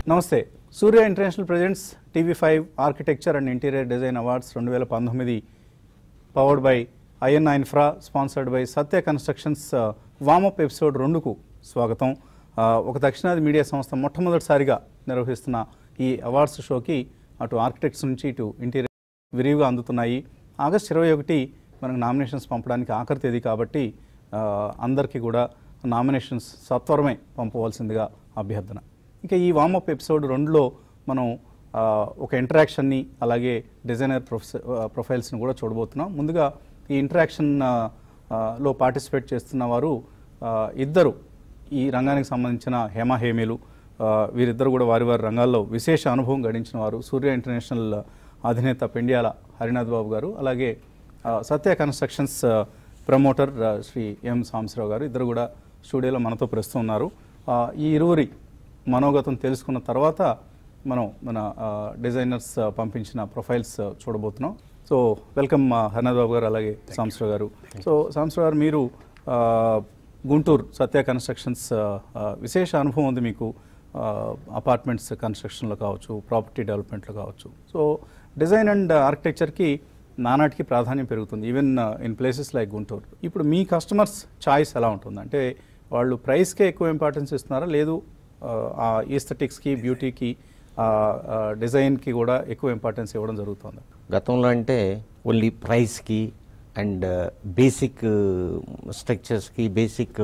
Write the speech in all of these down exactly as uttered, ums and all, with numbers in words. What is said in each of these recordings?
నమస్తే. Surya international presents TV five architecture and interior design awards రెండు వేల పంతొమ్మిది powered by INI infra, sponsored by Satya constructions warm up episode రెండుకు స్వాగతం. ఒక దక్షిణాది మీడియా సంస్థ మొట్టమొదటిసారిగా నిర్వహిస్తున్న ఈ అవార్డ్స్ షోకి అటు ఆర్కిటెక్ట్స్ నుంచి ఇటు ఇంటీరియర్ విరివిగా అందుతున్నాయి. ఆగస్ట్ ఇరవై ఒకటి మనకు నామినేషన్స్ పంపడానికి ఆఖరి తేదీ కాబట్టి అందరికీ కూడా నామినేషన్స్ సత్వరమే పంపవలసిందిగా అభ్యర్థన. ఇంకా ఈ వామప్ ఎపిసోడ్ రెండులో మనం ఒక ఇంటరాక్షన్ని అలాగే డిజైనర్ ప్రొఫె ప్రొఫైల్స్ని కూడా చూడబోతున్నాం. ముందుగా ఈ ఇంటరాక్షన్ లో పార్టిసిపేట్ చేస్తున్న వారు ఇద్దరు ఈ రంగానికి సంబంధించిన హేమాహేమీలు. వీరిద్దరు కూడా వారి వారి రంగాల్లో విశేష అనుభవం గడించిన వారు. సూర్య ఇంటర్నేషనల్ అధినేత పెండియాల హరినాథ్ బాబు గారు, అలాగే Satya constructions promoter Shri M Sambasivarao గారు. ఇద్దరు కూడా స్టూడియోలో మనతో ప్రస్తుతం ఉన్నారు. ఈ ఇరువురి మనోగతం తెలుసుకున్న తర్వాత మనం మన డిజైనర్స్ పంపించిన ప్రొఫైల్స్ చూడబోతున్నాం. సో వెల్కమ్ హరినాథ్ బాబు గారు, అలాగే సాంబశివరావు గారు. సో సాంబశివరావు గారు, మీరు గుంటూరు సత్య కన్స్ట్రక్షన్స్ విశేష అనుభవం ఉంది మీకు. అపార్ట్మెంట్స్ కన్స్ట్రక్షన్లో కావచ్చు, ప్రాపర్టీ డెవలప్మెంట్లో కావచ్చు. సో డిజైన్ అండ్ ఆర్కిటెక్చర్కి నానాటికి ప్రాధాన్యం పెరుగుతుంది, even in places like Guntur. ఇప్పుడు మీ కస్టమర్స్ చాయిస్ ఎలా ఉంటుంది? అంటే వాళ్ళు ప్రైస్కే ఎక్కువ ఇంపార్టెన్స్ ఇస్తున్నారా, లేదు ఆ ఈస్థెటిక్స్కి, బ్యూటీకి, డిజైన్కి కూడా ఎక్కువ ఇంపార్టెన్స్ ఇవ్వడం జరుగుతుంది? గతంలో అంటే ఓన్లీ ప్రైస్కి అండ్ బేసిక్ స్ట్రక్చర్స్కి, బేసిక్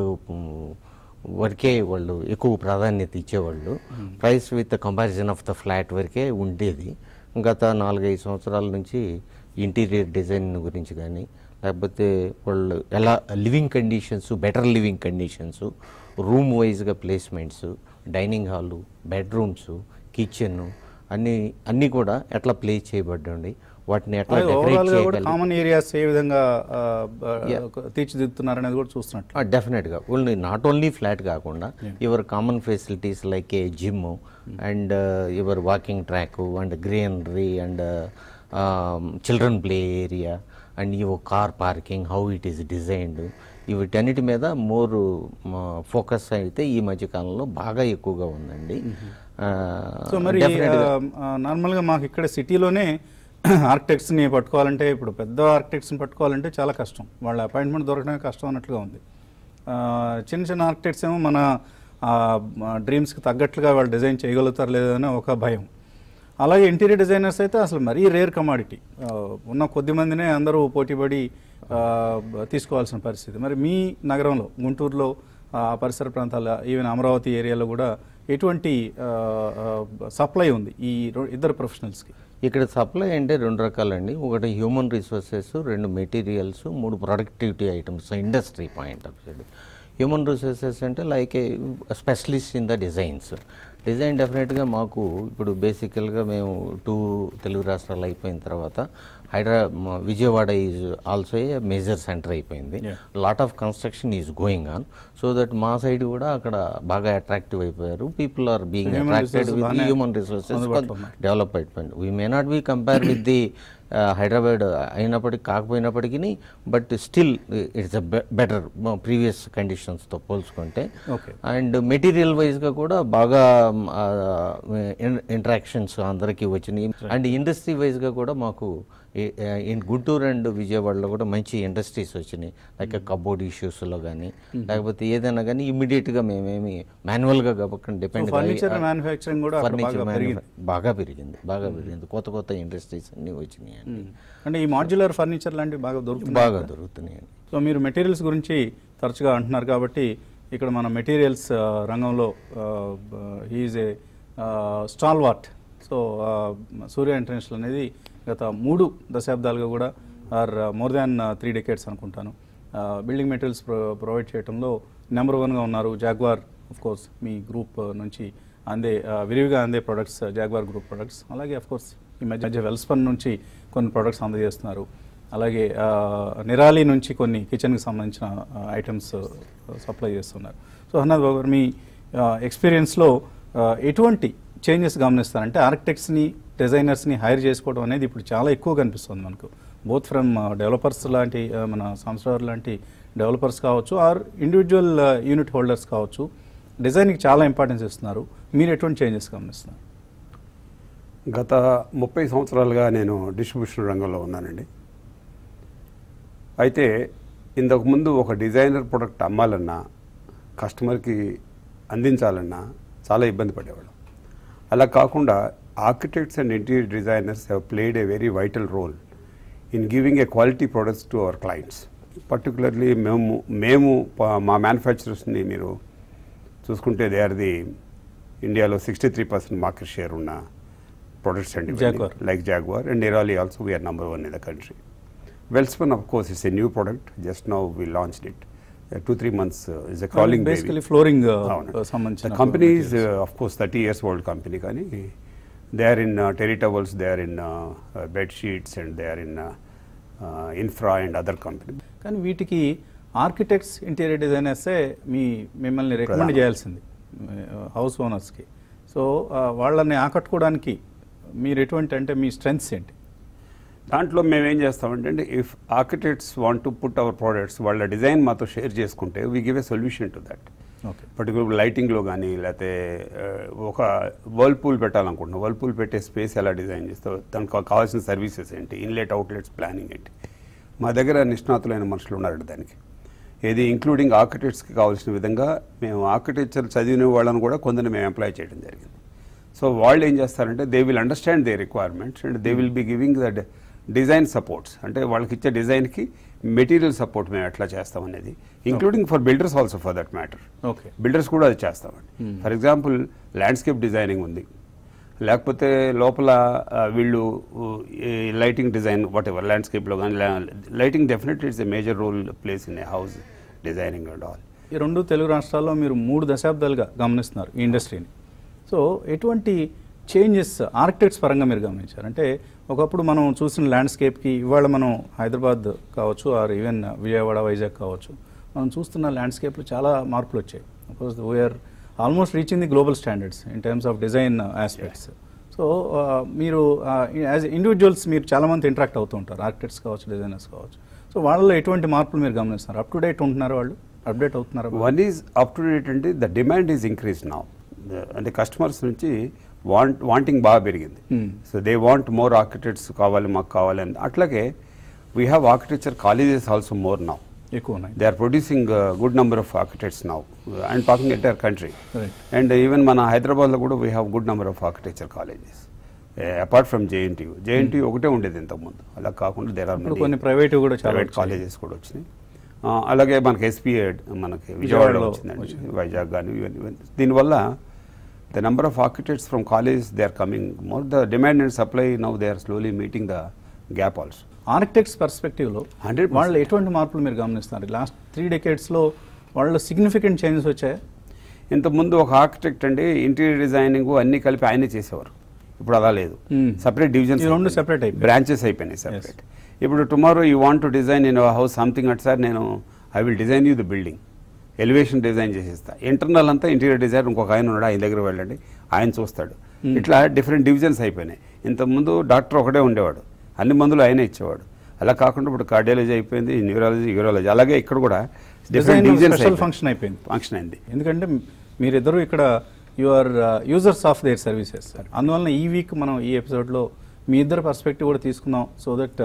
వరకే వాళ్ళు ఎక్కువ ప్రాధాన్యత ఇచ్చేవాళ్ళు. Price with comparison of the flat వరకే ఉండేది. గత నాలుగైదు సంవత్సరాల నుంచి ఇంటీరియర్ డిజైన్ గురించి కానీ, లేకపోతే వాళ్ళు ఎలా living conditions, better living conditions, room వైజ్గా placements, dining hall, bedrooms, kitchen అన్నీ అన్నీ కూడా ఎట్లా ప్లేస్ చేయబడ్డండి, వాటిని ఎట్లా డెకరేట్ చేయాలి, కామన్ ఏరియాస్ ఏ విధంగా తీర్చిదిద్దుతున్నారు అనేది కూడా చూస్తున్నట్టు. డెఫినెట్గా ఓన్లీ నాట్ ఓన్లీ ఫ్లాట్ కాకుండా your common facilities like a gym and your walking track and greenery and children play area and your car parking, how it is designed, వీటన్నిటి మీద more focus అయితే ఈ మధ్యకాలంలో బాగా ఎక్కువగా ఉందండి. సో మరి నార్మల్గా మాకు ఇక్కడ సిటీలోనే ఆర్కిటెక్ట్స్ని పట్టుకోవాలంటే, ఇప్పుడు పెద్ద ఆర్కిటెక్ట్స్ని పట్టుకోవాలంటే చాలా కష్టం, వాళ్ళ అపాయింట్మెంట్ దొరకడమే కష్టం అన్నట్లుగా ఉంది. చిన్న చిన్న ఆర్కిటెక్ట్స్ ఏమో మన డ్రీమ్స్కి తగ్గట్లుగా వాళ్ళు డిజైన్ చేయగలుగుతారు లేదని ఒక భయం. అలాగే ఇంటీరియర్ డిజైనర్స్ అయితే అసలు మరీ రేర్ కమాడిటీ, ఉన్న కొద్ది మందినే అందరూ పోటీపడి తీసుకోవాల్సిన పరిస్థితి. మరి మీ నగరంలో, గుంటూరులో, పరిసర ప్రాంతాల, ఈవెన్ అమరావతి ఏరియాలో కూడా ఎటువంటి సప్లై ఉంది ఈ ఇద్దరు ప్రొఫెషనల్స్కి? ఇక్కడ సప్లై అంటే రెండు రకాలండి. ఒకటి హ్యూమన్ రిసోర్సెస్, రెండు మెటీరియల్స్, మూడు productivity items industry point of view. Human resources అంటే like a specialist in the designs. Design డెఫినెట్గా మాకు ఇప్పుడు బేసికల్గా మేము టూ తెలుగు రాష్ట్రాలు అయిపోయిన తర్వాత Hyderabad Vijayawada is also a major centre అయిపోయింది. Lot of construction is going on, so that మా సైడ్ కూడా అక్కడ బాగా అట్రాక్టివ్ అయిపోయారు. People are being attracted with human resources, develop అయిపోయింది. We may not be compare with the Hyderabad అయినప్పటికీ కాకపోయినప్పటికీ, but still it's a better previous కండిషన్స్తో పోల్చుకుంటే. అండ్ మెటీరియల్ వైజ్గా కూడా బాగా ఇంటరాక్షన్స్ అందరికీ వచ్చినాయి. అండ్ ఇండస్ట్రీ వైజ్గా కూడా మాకు ఇన్ గుంటూరు అండ్ విజయవాడలో కూడా మంచి ఇండస్ట్రీస్ వచ్చినాయి. లైక్ కబోర్డ్ ఇష్యూస్లో కానీ, లేకపోతే ఏదైనా కానీ ఇమ్మీడియట్గా మేమేమి మాన్యువల్గా కాబట్టి డిపెండ్ ఫర్నిచర్ మ్యానుఫ్యాక్చరింగ్ కూడా బాగా పెరిగింది బాగా పెరిగింది కొత్త కొత్త ఇండస్ట్రీస్ అన్నీ వచ్చినాయి అండి. అంటే ఈ మాడ్యులర్ ఫర్నిచర్ లాంటివి బాగా దొరుకుతుంది బాగా దొరుకుతున్నాయి. సో మీరు మెటీరియల్స్ గురించి తరచుగా అంటున్నారు కాబట్టి ఇక్కడ మన మెటీరియల్స్ రంగంలో he is a stalwart. So Surya international అనేది గత మూడు దశాబ్దాలుగా కూడా or more than three decades అనుకుంటాను బిల్డింగ్ మెటీరియల్స్ ప్రొ ప్రొవైడ్ చేయడంలో నెంబర్ వన్గా ఉన్నారు. జాగ్వార్ ఆఫ్ కోర్స్ మీ గ్రూప్ నుంచి అందే విరివిగా అందే ప్రొడక్ట్స్ జాగ్వార్ గ్రూప్ ప్రొడక్ట్స్. అలాగే ఆఫ్ కోర్స్ ఈ మధ్య వెల్స్పన్ నుంచి కొన్ని ప్రొడక్ట్స్ అందజేస్తున్నారు. అలాగే నిరాలి నుంచి కొన్ని కిచెన్కి సంబంధించిన ఐటమ్స్ సప్లై చేస్తున్నారు. సో హరినాథ్ బాబు గారు, మీ ఎక్స్పీరియన్స్లో ఎటువంటి చేంజెస్ గమనిస్తారంటే ఆర్కిటెక్ట్స్ని, డిజైనర్స్ని హైర్ చేసుకోవడం అనేది ఇప్పుడు చాలా ఎక్కువ కనిపిస్తుంది మనకు. బోత్ ఫ్రమ్ డెవలపర్స్ లాంటి మన సంస్థ లాంటి డెవలపర్స్ కావచ్చు, ఆర్ ఇండివిజువల్ యూనిట్ హోల్డర్స్ కావచ్చు, డిజైన్కి చాలా ఇంపార్టెన్స్ ఇస్తున్నారు. మీరు ఎటువంటి చేంజెస్ గమనిస్తున్నారు? గత ముప్పై సంవత్సరాలుగా నేను డిస్ట్రిబ్యూషన్ రంగంలో ఉన్నానండి. అయితే ఇంతకుముందు ఒక డిజైనర్ ప్రొడక్ట్ అమ్మాలన్నా, కస్టమర్కి అందించాలన్నా చాలా ఇబ్బంది పడేవాళ్ళం. అలా కాకుండా architects and interior designers have played a very vital role in giving a quality products to our clients. Particularly మేము మేము మా మ్యానుఫ్యాక్చరర్స్ని మీరు చూసుకుంటే దే ఆర్ ది ఇండియాలో sixty three percent market share ఉన్న products and Jaguar. like Jaguar and Nerali also we are number one in the country. Welspun of course is a new product, just now we launched it. Uh, two three months uh, is a crawling baby. Basically flooring uh, uh, uh, the company is uh, of course thirty years old company kani they are in uh, terry towels, they are in uh, uh, bed sheets and they are in uh, uh, infra and other company. కానీ వీటికి architects interior డిజైనర్సే మీ మిమ్మల్ని recommend చేయాల్సింది house ఓనర్స్కి. So వాళ్ళని ఆకట్టుకోవడానికి మీరు ఎటువంటి అంటే మీ strengths ఏంటి? దాంట్లో మేము ఏం చేస్తామంటే if architects want to put our products వాళ్ళ డిజైన్ మాతో షేర్ చేసుకుంటే we give a solution to that. Okay. Particular లైటింగ్లో కానీ లేకపోతే ఒక వర్ల్పూల్ పెట్టాలనుకుంటున్నాం, వర్ల్పూల్ పెట్టే స్పేస్ ఎలా డిజైన్ చేస్తావు, దానికి కావాల్సిన సర్వీసెస్ ఏంటి, ఇన్లెట్ అవుట్లెట్స్ ప్లానింగ్ ఏంటి, మా దగ్గర నిష్ణాతులైన మనుషులు ఉన్నారు దానికి. ఏది ఇంక్లూడింగ్ ఆర్కిటెక్ట్స్కి కావాల్సిన విధంగా మేము ఆర్కిటెక్చర్ చదివిన వాళ్ళని కూడా కొందరిని మేము ఎంప్లాయ్ చేయడం జరిగింది. సో వాళ్ళు ఏం చేస్తారంటే they will understand their requirements and they will be giving the design supports. అంటే వాళ్ళకి ఇచ్చే డిజైన్కి మెటీరియల్ సపోర్ట్ మేము ఎట్లా చేస్తామనేది, including for builders also for that matter. Okay. Builders కూడా అది చేస్తామండి. ఫర్ ఎగ్జాంపుల్ ల్యాండ్స్కేప్ డిజైనింగ్ ఉంది, లేకపోతే లోపల వీళ్ళు లైటింగ్ డిజైన్ వాట్ ఎవర్ ల్యాండ్స్కేప్లో కానీ lighting definitely it's a major role plays in a house designing and all. ఈ రెండు తెలుగు రాష్ట్రాల్లో మీరు మూడు దశాబ్దాలుగా గమనిస్తున్నారు ఈ ఇండస్ట్రీని. సో ఎటువంటి చేంజెస్ ఆర్కిటెక్ట్స్ పరంగా మీరు గమనించారు? అంటే ఒకప్పుడు మనం చూసిన ల్యాండ్స్కేప్కి ఇవాళ మనం హైదరాబాద్ కావచ్చు ఆర్ ఈవెన్ విజయవాడ వైజాగ్ కావచ్చు మనం చూస్తున్న ల్యాండ్స్కేప్లో చాలా మార్పులు వచ్చాయి. Because we are almost reaching the global standards in terms of design aspects. So మీరు యాజ్ ఇండివిజువల్స్ మీరు చాలామంది ఇంటరాక్ట్ అవుతూ ఉంటారు, ఆర్కిటెక్ట్స్ కావచ్చు డిజైనర్స్ కావచ్చు. సో వాళ్ళలో ఎటువంటి మార్పులు మీరు గమనిస్తున్నారు? అప్ టు డేట్ ఉంటున్నారు వాళ్ళు, అప్డేట్ అవుతున్నారు? One is up to date అంటే the demand is increase now. అంటే కస్టమర్స్ నుంచి వాంట్ వాంటింగ్ బాగా పెరిగింది. So they want more architects కావాలి మాకు కావాలి అని. అట్లాగే we have architecture colleges also more now. ఎక్కువ ఉన్నాయి. They are producing good number of architects now and talking entire country. And even మన హైదరాబాద్లో కూడా we have good number of architecture colleges apart from JNTU. JNTU ఒకటే ఉండేది ఇంతకుముందు, అలా కాకుండా దేర్ ఆర్ కొన్ని ప్రైవేట్ కూడా ప్రైవేట్ కాలేజెస్ కూడా వచ్చినాయి. అలాగే మనకి ఎస్పీఏ మనకి విజయవాడలో వచ్చిందండి, వైజాగ్ కానీ ఇవన్నీ. దీనివల్ల the number of architects from college they are coming more, the demand and supply now they are slowly meeting the gap also. Architects పర్స్పెక్టివ్లో వాళ్ళు ఎటువంటి మార్పులు మీరు గమనిస్తున్నారు? లాస్ట్ త్రీ డెకేడ్స్లో వాళ్ళు సిగ్నిఫికెంట్ చేంజెస్ వచ్చాయి. ఇంతకుముందు ఒక ఆర్కిటెక్ట్ అండి ఇంటీరియర్ డిజైనింగ్ అన్ని కలిపి ఆయనే చేసేవారు, ఇప్పుడు అలా లేదు. సపరేట్ డివిజన్స్ రెండు సెపరేట్ అయిపోయి బ్రాంచెస్ అయిపోయినాయి సెపరేట్. ఇప్పుడు tomorrow you want to design in house something at sir నేను I will design you the building, elevation design చేసేస్తా, ఇంటర్నల్ అంతా ఇంటీరియర్ డిజైన్ ఇంకొక ఆయన ఉన్నాడు ఆయన దగ్గర వెళ్ళండి ఆయన చూస్తాడు. ఇట్లా డిఫరెంట్ డివిజన్స్ అయిపోయినాయి. ఇంతకుముదు డాక్టర్ ఒకటే ఉండేవాడు, అన్ని మందులు ఆయనే ఇచ్చేవాడు. అలా కాకుండా ఇప్పుడు కార్డియాలజీ అయిపోయింది, న్యూరాలజీ, యూరాలజీ, అలాగే ఇక్కడ కూడా డిఫరెంట్ డివిజన్స్ ఫంక్షన్ అయిపోయింది ఫంక్షన్ అయింది. ఎందుకంటే మీరిద్దరూ ఇక్కడ you are users of their services. అందువలన ఈ వీక్ మనం ఈ ఎపిసోడ్లో మీ ఇద్దరు పర్స్పెక్టివ్ కూడా తీసుకుందాం, సో దట్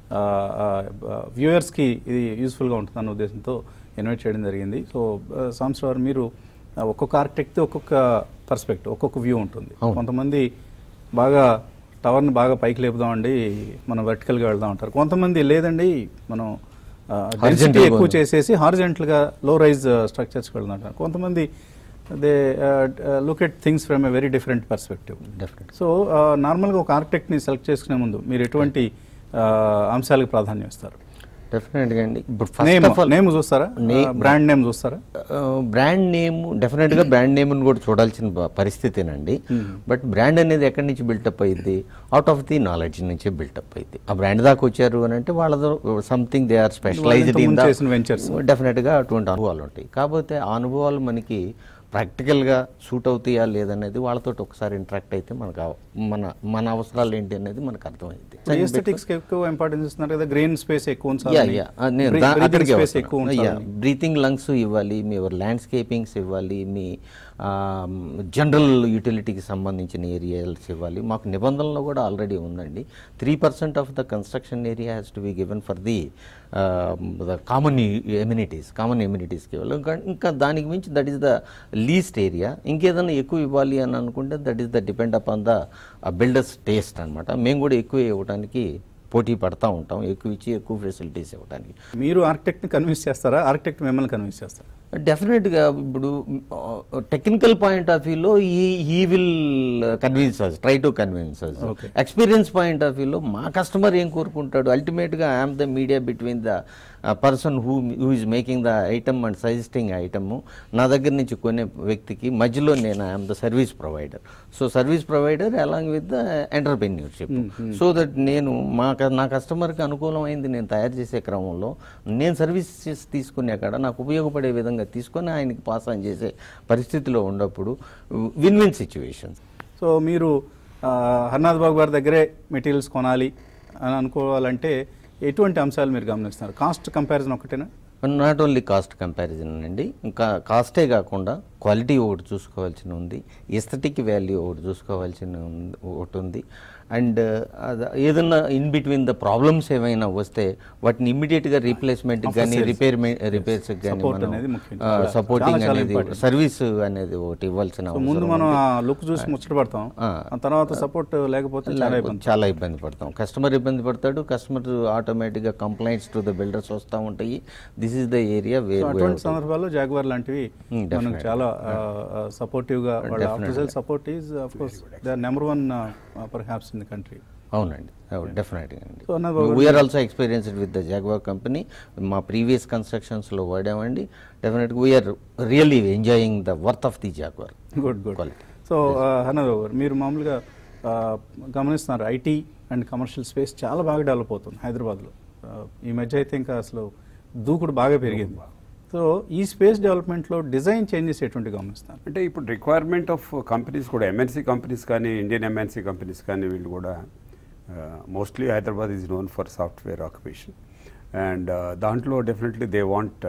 వ్యూయర్స్కి ఇది యూస్ఫుల్గా ఉంటుందన్న ఉద్దేశంతో ఇన్వైట్ చేయడం జరిగింది. సో సంవత్సరం మీరు ఒక్కొక్క ఆర్కిటెక్ట్ ఒక్కొక్క పర్స్పెక్టివ్ ఒక్కొక్క వ్యూ ఉంటుంది. కొంతమంది బాగా టవర్ని బాగా పైకి లేపుదామండి మనం వర్టికల్గా వెళ్దాం అంటారు, కొంతమంది లేదండి మనం డెన్సిటీ ఎక్కువ చేసేసి హారిజెంటల్గా లో రైజ్ స్ట్రక్చర్స్కి వెళ్దాం అంటారు, కొంతమంది they look at things from a very different perspective. So నార్మల్గా ఒక ఆర్కిటెక్ట్ని సెలెక్ట్ చేసుకునే ముందు మీరు ఎటువంటి అంశాలకు ప్రాధాన్యం ఇస్తారు? డెఫినెట్గా అండి. ఇప్పుడు ఫస్ట్ ఆఫ్ ఆల్ నేమ్ చూస్తారా, బ్రాండ్ నేమ్ చూస్తారా? బ్రాండ్ నేమ్ డెఫినెట్గా బ్రాండ్ నేమ్ని కూడా చూడాల్సిన పరిస్థితేనండి. బట్ బ్రాండ్ అనేది ఎక్కడి నుంచి బిల్టప్ అయ్యింది? అవుట్ ఆఫ్ ది నాలెడ్జ్ నుంచే బిల్టప్ అయ్యింది. ఆ బ్రాండ్ దాకా వచ్చారు అని అంటే వాళ్ళతో something they are specialised in the ventures. డెఫినెట్గా అటువంటి అనుభవాలు ఉంటాయి. కాకపోతే ఆ అనుభవాలు మనకి ప్రాక్టికల్గా సూట్ అవుతాయా లేదనేది వాళ్ళతో ఒకసారి ఇంటరాక్ట్ అయితే మనకు అవ- మన మన అవసరాలు ఏంటి అనేది మనకు అర్థమైంది. ఎస్థెటిక్స్ ఎక్కువ ఇంపార్టెన్స్ ఇస్తున్నారు కదా, గ్రీన్ స్పేస్ ఎక్కువ యా ఉంచాలి, యా నేను దా- breathing అక్కడికే space ఎక్కువ వస్తున్నాను. యా ఉంచాలి. బ్రీతింగ్ లంగ్స్ ఇవ్వాలి, మీ ల్యాండ్స్కేపింగ్స్ ఇవ్వాలి, మీ జనరల్ యూటిలిటీకి సంబంధించిన ఏరియాస్ ఇవ్వాలి. మాకు నిబంధనలో కూడా ఆల్రెడీ ఉందండి, three percent of the construction area has to be given for the the common amenities common amenities ఇవ్వాలి. ఇంకా ఇంకా దానికి మించి that is the least area. ఇంకేదైనా ఎక్కువ ఇవ్వాలి అని అనుకుంటే that is the depend upon the builders taste అనమాట. మేము కూడా ఎక్కువ ఇవ్వడానికి పోటీ పడతా ఉంటాం, ఎక్కువ ఇచ్చి ఎక్కువ ఫెసిలిటీస్ ఇవ్వడానికి. మీరు ఆర్కిటెక్ట్ని కన్విన్స్ చేస్తారా, ఆర్కిటెక్ట్ మిమ్మల్ని కన్విన్స్ చేస్తారా? డెఫినెట్గా ఇప్పుడు టెక్నికల్ పాయింట్ ఆఫ్ వ్యూలో ఈ ఈ will convince us, try to convince us. Okay. Experience point of వ్యూలో మా కస్టమర్ ఏం కోరుకుంటాడు, అల్టిమేట్గా I'm the media between the person who who is making the item and suggesting item, నా దగ్గర నుంచి కొనే వ్యక్తికి మధ్యలో నేను I'm the service provider. So service provider along with the entrepreneurship. So that నేను మా నా కస్టమర్కి అనుకూలమైంది నేను తయారు చేసే క్రమంలో నేను సర్వీసెస్ తీసుకునే కాడ నాకు ఉపయోగపడే విధంగా తీసుకొని ఆయనకి పాస్ ఆన్ చేసే పరిస్థితిలో ఉన్నప్పుడు విన్ విన్ సిచ్యువేషన్స్. సో మీరు ఆ, హర్నాథ్ బాబు గారి దగ్గరే మెటీరియల్స్ కొనాలి అని అనుకోవాలంటే ఎటువంటి అంశాలు మీరు గమనిస్తున్నారు? కాస్ట్ కంపారిజన్ ఒకటేనా? నాట్ ఓన్లీ కాస్ట్ కంపారిజన్ అండి, ఇంకా కాస్టే కాకుండా క్వాలిటీ ఒకటి చూసుకోవాల్సి ఉంది, ఎస్థెటిక్ వాల్యూ ఒకటి చూసుకోవాల్సి ఉంది ఒకటి ఉంది. అండ్ ఏదన్నా ఇన్ బిట్వీన్ ద ప్రాబ్లమ్స్ ఏమైనా వస్తే వాటిని ఇమ్మీడియట్గా రీప్లేస్మెంట్ కానీ రిపేర్ రిపేర్స్ కానీ Support అనేది ముఖ్యం. సపోర్టింగ్ చాలా చాలా అనేది important. సర్వీస్ అనేది ఒకటి ఇవ్వాల్సిన సో ముందు అవసరం మనం ఉంది. ఆ లుక్ చూసి ముచ్చటపడతాం, ఆ. ఆ తర్వాత సపోర్ట్ లేకపోతే చాలా లేకపోతే ఇబ్బంది. చాలా ఇబ్బంది పడతాం, కస్టమర్ ఇబ్బంది పడతాడు, కస్టమర్ ఆటోమేటిక్గా కంప్లైంట్స్ టు ద బిల్డర్స్ వస్తూ ఉంటాయి. This is the area so where అటువంటి సందర్భాల్లో జాగ్వార్ లాంటివి Hmm, మనకు definitely. చాలా సపోర్టివ్ గా వాళ్ళ Definitely. After sale support is of course they are number one perhaps in the country. అవునండి, డెఫినెట్గా అండి. సో అన్నది బాబు we are also experienced with the Jaguar company. మా ప్రీవియస్ కన్స్ట్రక్షన్స్లో వాడామండి. డెఫినెట్గా we are really enjoying the worth of the Jaguar good good. Quality. So Harnath Babu garu, మీరు మామూలుగా ఆ, గమనిస్తున్నారు ఐటీ అండ్ కమర్షియల్ స్పేస్ చాలా బాగా డెవలప్ అవుతుంది హైదరాబాద్లో. ఆ, ఈ మధ్య అయితే ఇంకా అసలు దూకుడు బాగా పెరిగింది. సో ఈ స్పేస్ డెవలప్మెంట్లో డిజైన్ చేంజెస్ ఎటువంటి గమనిస్తున్నారు? అంటే ఇప్పుడు రిక్వైర్మెంట్ ఆఫ్ కంపెనీస్ కూడా ఎంఎన్సీ కంపెనీస్ కానీ ఇండియన్ ఎంఎన్సీ కంపెనీస్ కానీ వీళ్ళు కూడా mostly Hyderabad is known for software occupation and దాంట్లో definitely they want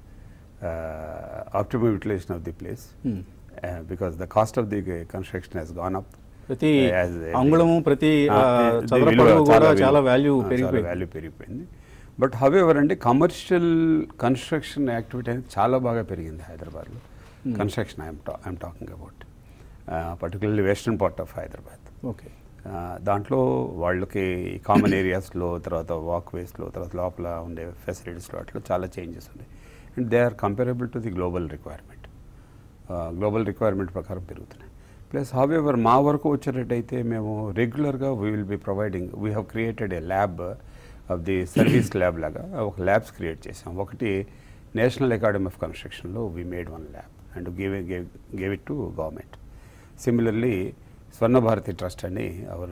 optimum utilisation of the place because the cost of the construction has gone up. ప్రతి అంగుళము ప్రతి ఆ, చదరపు అడుగు కూడా చాలా వాల్యూ పెరిగిపోయింది. వాల్యూ పెరిగిపోయింది. బట్ హవెవర్ అంటే కమర్షియల్ కన్స్ట్రక్షన్ యాక్టివిటీ అనేది చాలా బాగా పెరిగింది హైదరాబాద్లో. Construction I'm I'm talking about particularly western part of Hyderabad. Okay. దాంట్లో వాళ్ళకి కామన్ ఏరియాస్లో, తర్వాత వాక్వేస్లో, తర్వాత లోపల ఉండే ఫెసిలిటీస్లో అట్లా చాలా చేంజెస్ ఉన్నాయి. And they are comparable to the global requirement. Global requirement ప్రకారం పెరుగుతున్నాయి. ప్లస్ హవెవర్ మా వరకు వచ్చేటట్టయితే మేము రెగ్యులర్గా we will be providing we have created a lab of the service lab లాగా ఒక ల్యాబ్స్ క్రియేట్ చేసాం. ఒకటి నేషనల్ అకాడమీ ఆఫ్ కన్స్ట్రక్షన్లో we made one lab and give gave gave it to government. Similarly Swarna Bharati trust అని our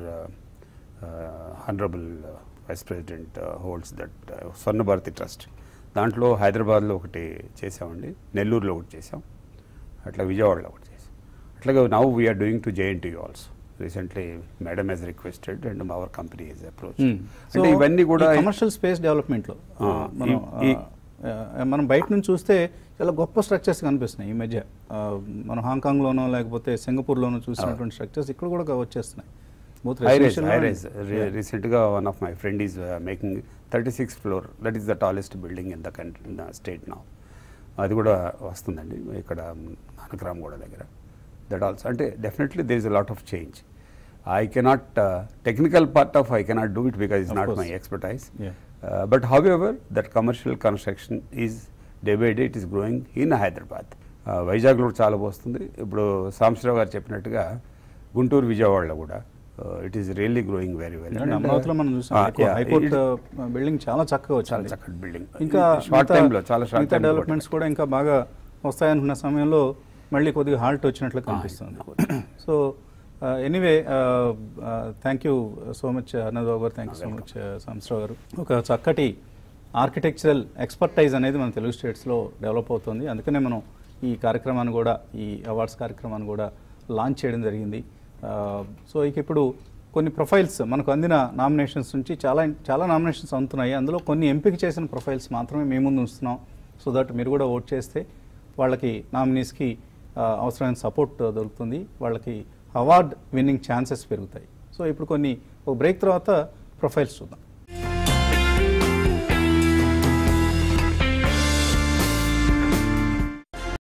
honourable vice president holds that Swarna Bharati trust. దాంట్లో హైదరాబాద్లో ఒకటి చేసామండి, నెల్లూరులో ఒకటి చేసాం, అట్లా విజయవాడలో ఒకటి చేసాం. అట్లాగే now we are doing to JNTU also. Recently madam has requested and our company has approach. అంటే ఇవన్నీ కూడా కమర్షియల్ స్పేస్ డెవలప్మెంట్లో ఆ, మనం ఈ- ఆ, మనం బయట నుంచి చూస్తే చాలా గొప్ప స్ట్రక్చర్స్ కనిపిస్తున్నాయి ఈ మధ్య. ఆ, మనం హాంకాంగ్లోనో లేకపోతే సింగపూర్లోనో చూసినటువంటి స్ట్రక్చర్స్ ఇక్కడ కూడా వచ్చేస్తున్నాయి. Both high rise residential high and- rise రీసెంట్గా one of my friend is making thirty six floor, that is the tallest building in the country in the state now. అది కూడా వస్తుందండి ఇక్కడ నానక్రామ్ గూడ దగ్గర. దట్ ఆల్సో అంటే definitely there is a lot of change. I cannot technical part of I cannot do it because it's Of not course. My expertise. Yeah. But however that commercial construction is day by day it is growing in Hyderabad. వైజాగ్లో కూడా చాలా వస్తుంది. ఇప్పుడు సాంబశివరావు గారు చెప్పినట్టుగా గుంటూరు, విజయవాడలో కూడా it is really growing very well. అంటే అమరావతిలో మనం చూసాం హైకోర్టు బిల్డింగ్ చాలా చక్కగా చాలా వచ్చింది. చక్కటి బిల్డింగ్. ఇంకా షార్ట్ మిగతా- టైంలో చాలా షార్ట్ మిగతా డెవలప్మెంట్స్ కూడా ఇంకా బాగా వస్తాయనుకున్న సమయంలో మళ్ళీ కొద్దిగా హాల్ట్ వచ్చినట్లు కనిపిస్తుంది. So anyway thank you so much Harnath Babu garu, thank you so much Samsrao garu. ఒక చక్కటి ఆర్కిటెక్చరల్ ఎక్స్పర్టైజ్ అనేది మన తెలుగు స్టేట్స్లో డెవలప్ అవుతుంది. అందుకనే మనం ఈ కార్యక్రమాన్ని కూడా ఈ అవార్డ్స్ కార్యక్రమాన్ని కూడా లాంచ్ చేయడం జరిగింది. సో ఇక ఇప్పుడు కొన్ని ప్రొఫైల్స్ మనకు అందిన నామినేషన్స్ నుంచి చాలా చాలా నామినేషన్స్ అందుతున్నాయి. అందులో కొన్ని ఎంపిక చేసిన ప్రొఫైల్స్ మాత్రమే మేము ముందు ఉంచుతున్నాం. సో దట్ మీరు కూడా ఓట్ చేస్తే వాళ్ళకి నామినీస్కి అవసరమైన సపోర్ట్ దొరుకుతుంది, వాళ్ళకి అవార్డ్ విన్నింగ్ ఛాన్సెస్ పెరుగుతాయి. సో ఇప్పుడు కొన్ని ఒక బ్రేక్ తర్వాత ప్రొఫైల్స్ చూద్దాం.